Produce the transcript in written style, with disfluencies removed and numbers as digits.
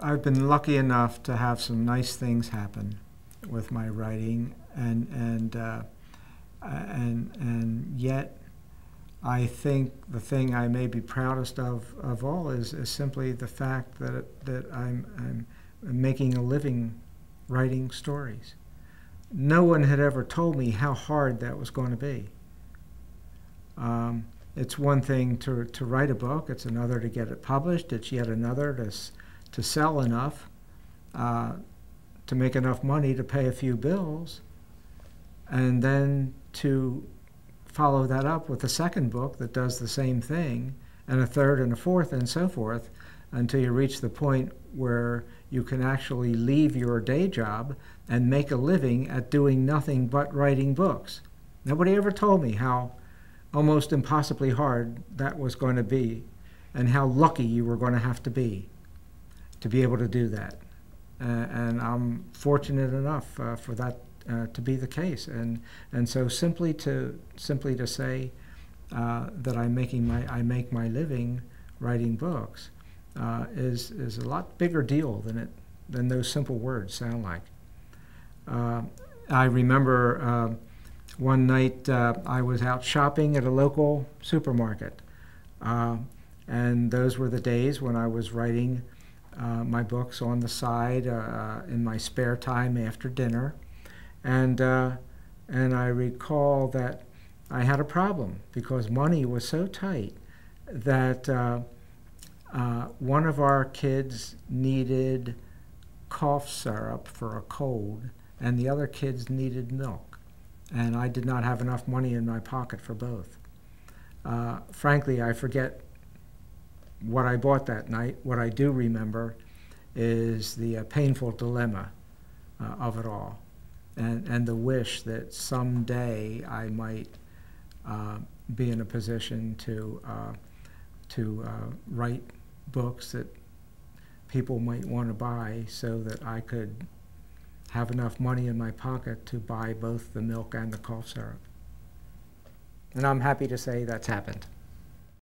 I've been lucky enough to have some nice things happen with my writing, and yet I think the thing I may be proudest of all is simply the fact that I'm making a living writing stories. No one had ever told me how hard that was going to be. It's one thing to write a book. It's another to get it published. It's yet another to sell enough to make enough money to pay a few bills, and then to follow that up with a second book that does the same thing, and a third and a fourth and so forth, until you reach the point where you can actually leave your day job and make a living at doing nothing but writing books. Nobody ever told me how almost impossibly hard that was going to be, and how lucky you were going to have to be able to do that. And I'm fortunate enough for that to be the case. And so simply to say that I make my living writing books is a lot bigger deal than those simple words sound like. I remember one night I was out shopping at a local supermarket, and those were the days when I was writing my books on the side in my spare time after dinner, and I recall that I had a problem because money was so tight that one of our kids needed cough syrup for a cold, and the other kids needed milk. And I did not have enough money in my pocket for both. Frankly, I forget what I bought that night. What I do remember is the painful dilemma of it all, and the wish that someday I might be in a position to write books that people might want to buy, so that I could have enough money in my pocket to buy both the milk and the cough syrup. And I'm happy to say that's happened.